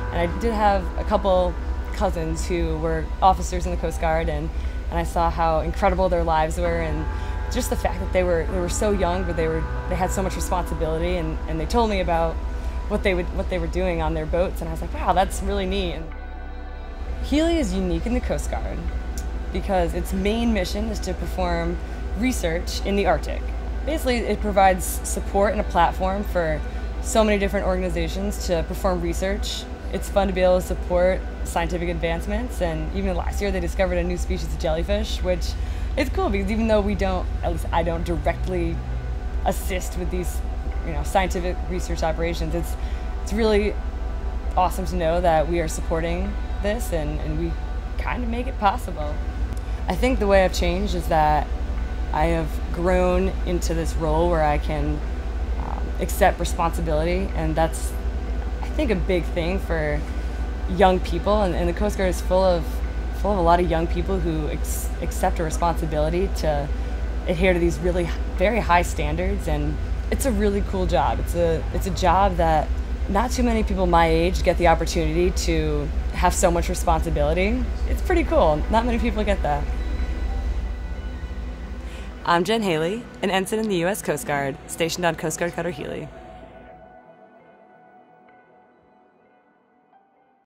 And I did have a couple cousins who were officers in the Coast Guard, and I saw how incredible their lives were, and just the fact that they were so young, but they had so much responsibility, and they told me about what they were doing on their boats, and I was like, wow, that's really neat. And Healy is unique in the Coast Guard because its main mission is to perform research in the Arctic. Basically, it provides support and a platform for so many different organizations to perform research. It's fun to be able to support scientific advancements, and even last year they discovered a new species of jellyfish, which is cool because even though at least I don't directly assist with these, scientific research operations, it's really awesome to know that we are supporting this and we kind of make it possible. I think the way I've changed is that I have grown into this role where I can accept responsibility, and that's, I think, a big thing for young people, and the Coast Guard is full of a lot of young people who accept a responsibility to adhere to these really very high standards, and it's a really cool job. It's a job that not too many people my age get the opportunity to have so much responsibility. It's pretty cool. Not many people get that. I'm Jen Haley, an ensign in the U.S. Coast Guard, stationed on Coast Guard Cutter Healy.